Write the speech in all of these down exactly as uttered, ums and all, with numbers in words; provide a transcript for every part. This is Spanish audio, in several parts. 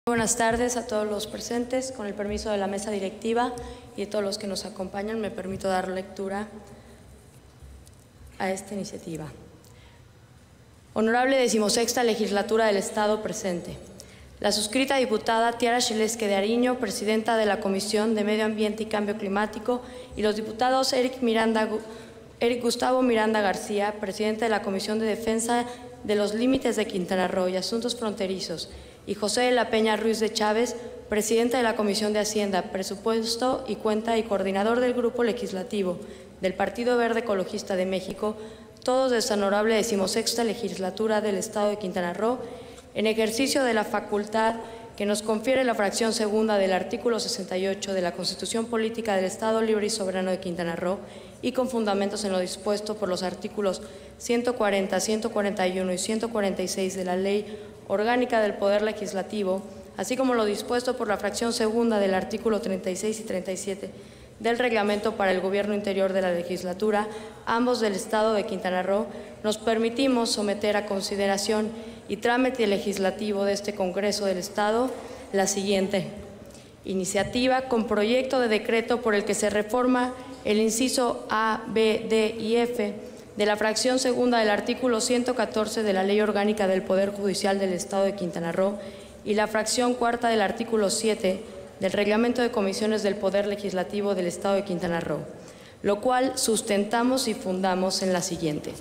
Buenas tardes a todos los presentes. Con el permiso de la mesa directiva y de todos los que nos acompañan, me permito dar lectura a esta iniciativa. Honorable decimosexta Legislatura del Estado presente. La suscrita diputada Tiara Xilesque de Ariño, presidenta de la Comisión de Medio Ambiente y Cambio Climático, y los diputados Eric, Miranda, Eric Gustavo Miranda García, presidente de la Comisión de Defensa de los Límites de Quintana Roo y Asuntos Fronterizos, y José de la Peña Ruiz de Chávez, presidente de la Comisión de Hacienda, Presupuesto y Cuenta y coordinador del Grupo Legislativo del Partido Verde Ecologista de México, todos de esta honorable decimosexta Legislatura del Estado de Quintana Roo, en ejercicio de la facultad que nos confiere la fracción segunda del artículo sesenta y ocho de la Constitución Política del Estado Libre y Soberano de Quintana Roo y con fundamentos en lo dispuesto por los artículos ciento cuarenta, ciento cuarenta y uno y ciento cuarenta y seis de la Ley Orgánica del Poder Legislativo, así como lo dispuesto por la fracción segunda del artículo treinta y seis y treinta y siete del Reglamento para el Gobierno Interior de la Legislatura, ambos del Estado de Quintana Roo, nos permitimos someter a consideración y trámite legislativo de este Congreso del Estado la siguiente iniciativa con proyecto de decreto por el que se reforma el inciso A, B, D y F de la fracción segunda del artículo ciento catorce de la Ley Orgánica del Poder Judicial del Estado de Quintana Roo y la fracción cuarta del artículo siete del Reglamento de Comisiones del Poder Legislativo del Estado de Quintana Roo, lo cual sustentamos y fundamos en la siguiente.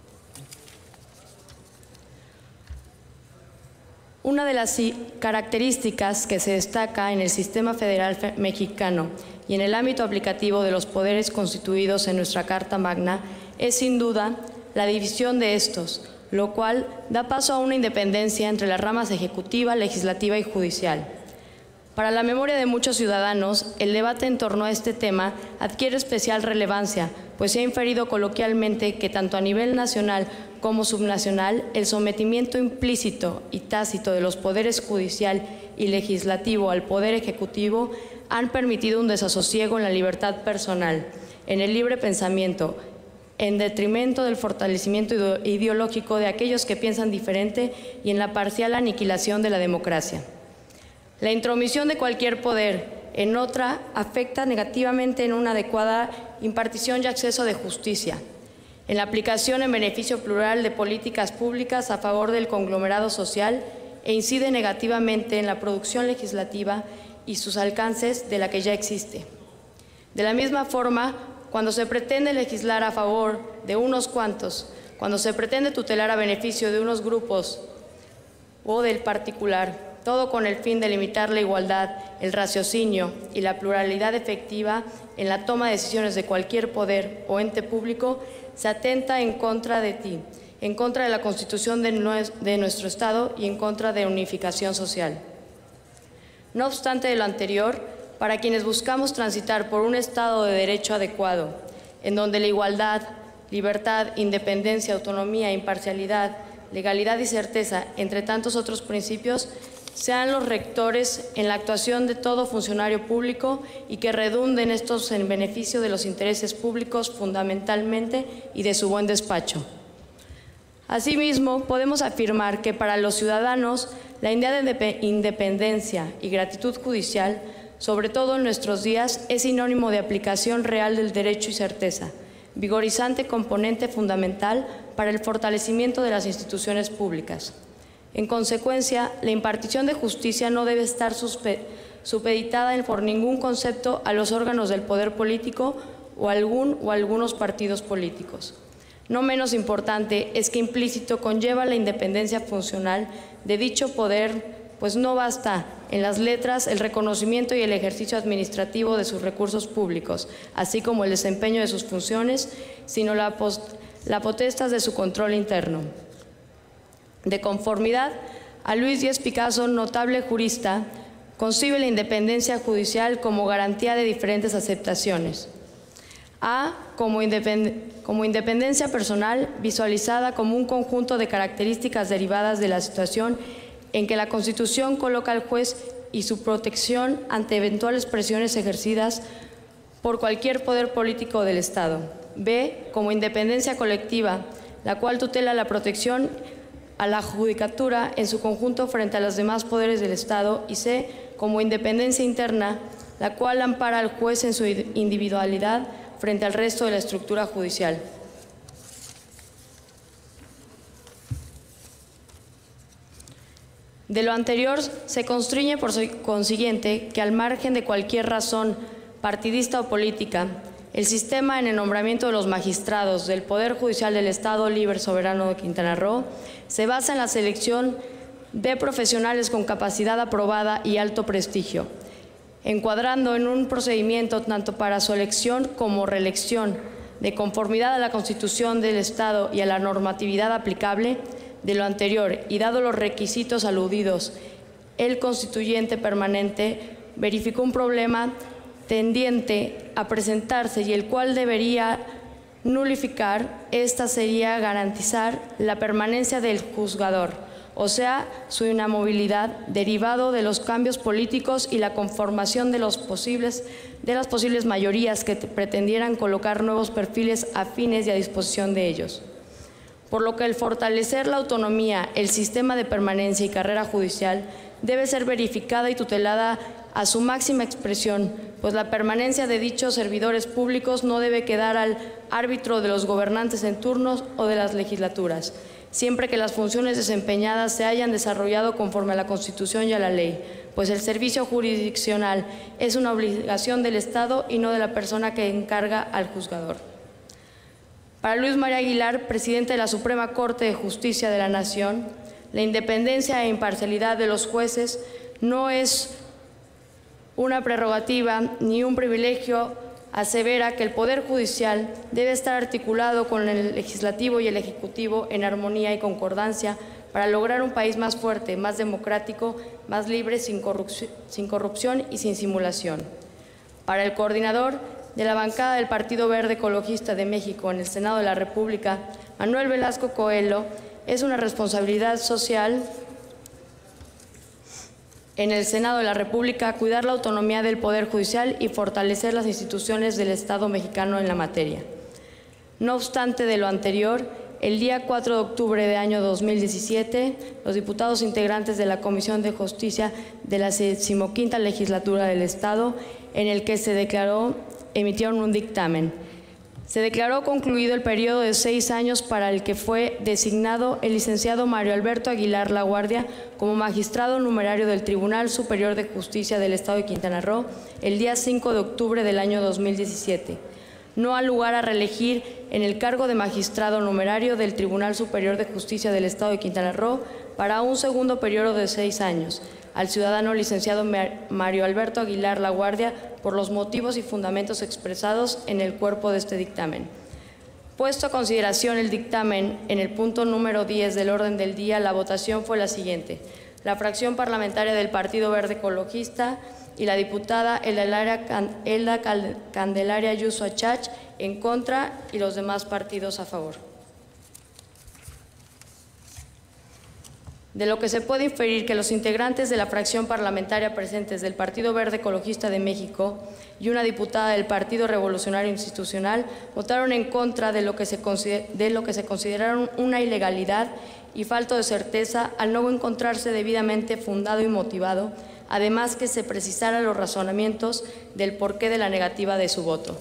Una de las características que se destaca en el sistema federal mexicano y en el ámbito aplicativo de los poderes constituidos en nuestra Carta Magna es sin duda la división de estos, lo cual da paso a una independencia entre las ramas ejecutiva, legislativa y judicial. Para la memoria de muchos ciudadanos, el debate en torno a este tema adquiere especial relevancia, pues se ha inferido coloquialmente que tanto a nivel nacional como subnacional, el sometimiento implícito y tácito de los poderes judicial y legislativo al poder ejecutivo han permitido un desasosiego en la libertad personal, en el libre pensamiento, en detrimento del fortalecimiento ideológico de aquellos que piensan diferente y en la parcial aniquilación de la democracia. La intromisión de cualquier poder en otra afecta negativamente en una adecuada impartición y acceso de justicia, en la aplicación en beneficio plural de políticas públicas a favor del conglomerado social e incide negativamente en la producción legislativa y sus alcances de la que ya existe. De la misma forma, cuando se pretende legislar a favor de unos cuantos, cuando se pretende tutelar a beneficio de unos grupos o del particular, todo con el fin de limitar la igualdad, el raciocinio y la pluralidad efectiva en la toma de decisiones de cualquier poder o ente público, se atenta en contra de ti, en contra de la Constitución de nuestro Estado y en contra de unificación social. No obstante de lo anterior, para quienes buscamos transitar por un Estado de derecho adecuado, en donde la igualdad, libertad, independencia, autonomía, imparcialidad, legalidad y certeza, entre tantos otros principios, sean los rectores en la actuación de todo funcionario público y que redunden estos en beneficio de los intereses públicos fundamentalmente y de su buen despacho. Asimismo, podemos afirmar que para los ciudadanos la idea de independencia y gratitud judicial, sobre todo en nuestros días, es sinónimo de aplicación real del derecho y certeza, vigorizante componente fundamental para el fortalecimiento de las instituciones públicas. En consecuencia, la impartición de justicia no debe estar supeditada por ningún concepto a los órganos del poder político o algún o algunos partidos políticos. No menos importante es que implícito conlleva la independencia funcional de dicho poder, pues no basta en las letras el reconocimiento y el ejercicio administrativo de sus recursos públicos, así como el desempeño de sus funciones, sino la, la potestad de su control interno. De conformidad a Luis Díaz Picasso, notable jurista, concibe la independencia judicial como garantía de diferentes aceptaciones. A, como, independ como independencia personal, visualizada como un conjunto de características derivadas de la situación en que la Constitución coloca al juez y su protección ante eventuales presiones ejercidas por cualquier poder político del Estado. B, como independencia colectiva, la cual tutela la protección a la judicatura en su conjunto frente a los demás poderes del Estado, y C, como independencia interna, la cual ampara al juez en su individualidad frente al resto de la estructura judicial. De lo anterior, se constriñe por consiguiente que, al margen de cualquier razón partidista o política, el sistema en el nombramiento de los magistrados del Poder Judicial del Estado Libre Soberano de Quintana Roo se basa en la selección de profesionales con capacidad aprobada y alto prestigio, encuadrando en un procedimiento tanto para su elección como reelección, de conformidad a la Constitución del Estado y a la normatividad aplicable. De lo anterior, y dado los requisitos aludidos, el constituyente permanente verificó un problema tendiente a presentarse y el cual debería nulificar. Esta sería garantizar la permanencia del juzgador, o sea, su inamovilidad, derivado de los cambios políticos y la conformación de, los posibles, de las posibles mayorías que pretendieran colocar nuevos perfiles afines y a disposición de ellos. Por lo que el fortalecer la autonomía, el sistema de permanencia y carrera judicial debe ser verificada y tutelada a su máxima expresión, pues la permanencia de dichos servidores públicos no debe quedar al árbitro de los gobernantes en turnos o de las legislaturas, siempre que las funciones desempeñadas se hayan desarrollado conforme a la Constitución y a la ley, pues el servicio jurisdiccional es una obligación del Estado y no de la persona que encarga al juzgador. Para Luis María Aguilar, presidente de la Suprema Corte de Justicia de la Nación, la independencia e imparcialidad de los jueces no es una prerrogativa ni un privilegio. Asevera que el Poder Judicial debe estar articulado con el Legislativo y el Ejecutivo en armonía y concordancia para lograr un país más fuerte, más democrático, más libre, sin corrupción, sin corrupción y sin simulación. Para el coordinador de la bancada del Partido Verde Ecologista de México en el Senado de la República, Manuel Velasco Coelho, es una responsabilidad social en el Senado de la República cuidar la autonomía del Poder Judicial y fortalecer las instituciones del Estado mexicano en la materia. No obstante de lo anterior, el día cuatro de octubre de año dos mil diecisiete, los diputados integrantes de la Comisión de Justicia de la decimoquinta Legislatura del Estado, en el que se declaró, emitieron un dictamen. Se declaró concluido el periodo de seis años para el que fue designado el licenciado Mario Alberto Aguilar Laguardia como magistrado numerario del Tribunal Superior de Justicia del Estado de Quintana Roo el día cinco de octubre del año dos mil diecisiete. No ha lugar a reelegir en el cargo de magistrado numerario del Tribunal Superior de Justicia del Estado de Quintana Roo para un segundo periodo de seis años al ciudadano licenciado Mario Alberto Aguilar Laguardia por los motivos y fundamentos expresados en el cuerpo de este dictamen. Puesto a consideración el dictamen, en el punto número diez del orden del día, la votación fue la siguiente. La fracción parlamentaria del Partido Verde Ecologista y la diputada Elda Candelaria Ayuso Achach en contra y los demás partidos a favor. De lo que se puede inferir que los integrantes de la fracción parlamentaria presentes del Partido Verde Ecologista de México y una diputada del Partido Revolucionario Institucional votaron en contra de lo que se, de lo que se consideraron una ilegalidad y falta de certeza al no encontrarse debidamente fundado y motivado, además que se precisaran los razonamientos del porqué de la negativa de su voto.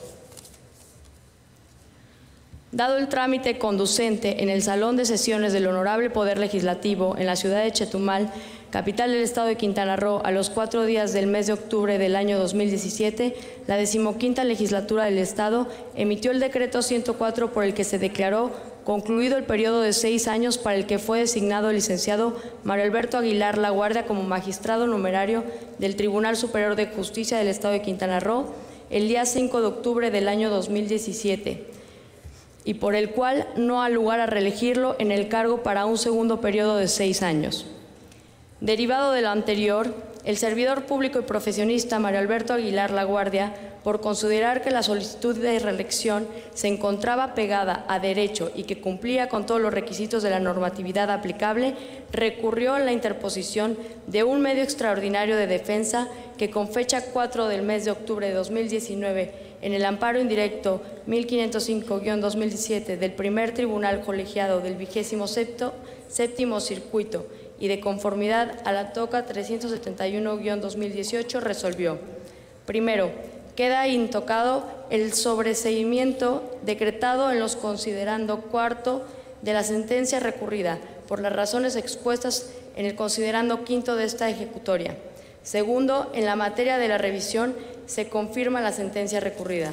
Dado el trámite conducente en el Salón de Sesiones del Honorable Poder Legislativo en la ciudad de Chetumal, capital del Estado de Quintana Roo, a los cuatro días del mes de octubre del año dos mil diecisiete, la decimoquinta Legislatura del Estado emitió el decreto ciento cuatro por el que se declaró concluido el periodo de seis años para el que fue designado el licenciado Mario Alberto Aguilar Laguardia como magistrado numerario del Tribunal Superior de Justicia del Estado de Quintana Roo el día cinco de octubre del año dos mil diecisiete. Y por el cual no ha lugar a reelegirlo en el cargo para un segundo periodo de seis años. Derivado de lo anterior, el servidor público y profesionista Mario Alberto Aguilar Laguardia, por considerar que la solicitud de reelección se encontraba pegada a derecho y que cumplía con todos los requisitos de la normatividad aplicable, recurrió a la interposición de un medio extraordinario de defensa que con fecha cuatro del mes de octubre de dos mil diecinueve en el amparo indirecto mil quinientos cinco guión dos mil diecisiete del primer Tribunal Colegiado del vigésimo séptimo Circuito y de conformidad a la toca trescientos setenta y uno guión dos mil dieciocho resolvió. Primero, queda intocado el sobreseimiento decretado en los considerando cuarto de la sentencia recurrida por las razones expuestas en el considerando quinto de esta ejecutoria. Segundo, en la materia de la revisión se confirma la sentencia recurrida.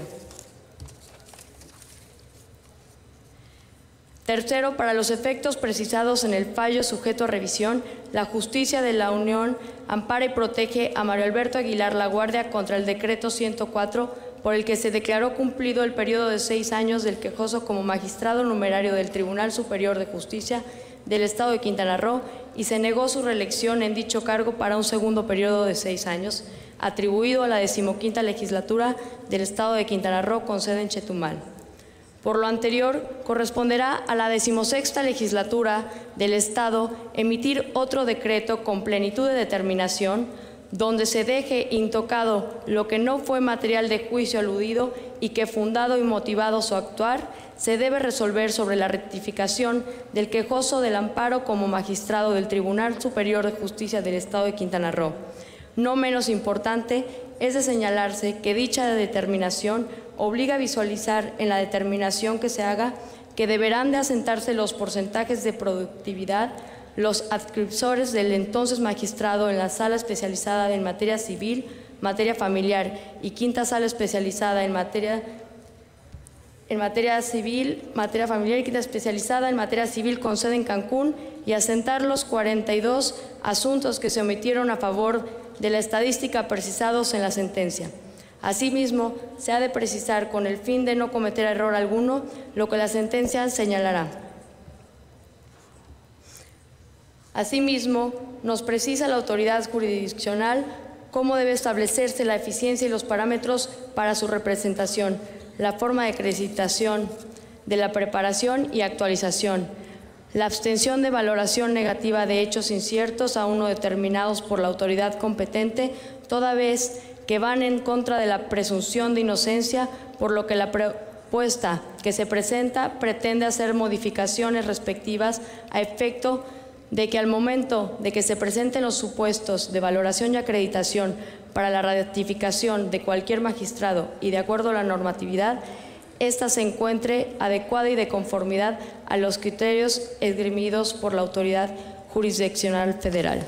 Tercero, para los efectos precisados en el fallo sujeto a revisión, la Justicia de la Unión ampara y protege a Mario Alberto Aguilar La Guardia contra el decreto ciento cuatro, por el que se declaró cumplido el periodo de seis años del quejoso como magistrado numerario del Tribunal Superior de Justicia del Estado de Quintana Roo y se negó su reelección en dicho cargo para un segundo periodo de seis años, atribuido a la decimoquinta legislatura del Estado de Quintana Roo con sede en Chetumal. Por lo anterior, corresponderá a la decimosexta legislatura del Estado emitir otro decreto con plenitud de determinación, donde se deje intocado lo que no fue material de juicio aludido y que, fundado y motivado su actuar, se debe resolver sobre la rectificación del quejoso del amparo como magistrado del Tribunal Superior de Justicia del Estado de Quintana Roo. No menos importante es de señalarse que dicha determinación obliga a visualizar en la determinación que se haga que deberán de asentarse los porcentajes de productividad, los adscriptores del entonces magistrado en la sala especializada en materia civil, materia familiar y quinta sala especializada en materia en materia civil, materia familiar y quinta especializada en materia civil con sede en Cancún y asentar los cuarenta y dos asuntos que se omitieron a favor de la estadística precisados en la sentencia. Asimismo, se ha de precisar con el fin de no cometer error alguno lo que la sentencia señalará. Asimismo, nos precisa la autoridad jurisdiccional cómo debe establecerse la eficiencia y los parámetros para su representación, la forma de acreditación de la preparación y actualización, la abstención de valoración negativa de hechos inciertos a uno determinados por la autoridad competente, toda vez que van en contra de la presunción de inocencia, por lo que la propuesta que se presenta pretende hacer modificaciones respectivas a efecto de que al momento de que se presenten los supuestos de valoración y acreditación para la ratificación de cualquier magistrado y de acuerdo a la normatividad, ésta se encuentre adecuada y de conformidad a los criterios esgrimidos por la autoridad jurisdiccional federal.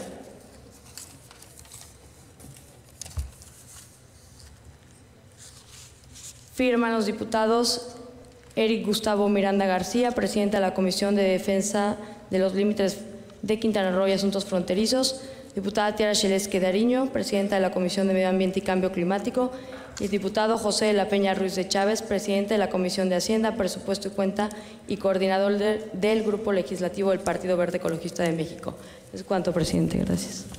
Firman los diputados Eric Gustavo Miranda García, presidente de la Comisión de Defensa de los Límites de Quintana Roo y Asuntos Fronterizos, diputada Tiara Xelesque Dariño, presidenta de la Comisión de Medio Ambiente y Cambio Climático, y el diputado José de la Peña Ruiz de Chávez, presidente de la Comisión de Hacienda, Presupuesto y Cuenta y coordinador de, del Grupo Legislativo del Partido Verde Ecologista de México. Es cuanto, presidente. Gracias.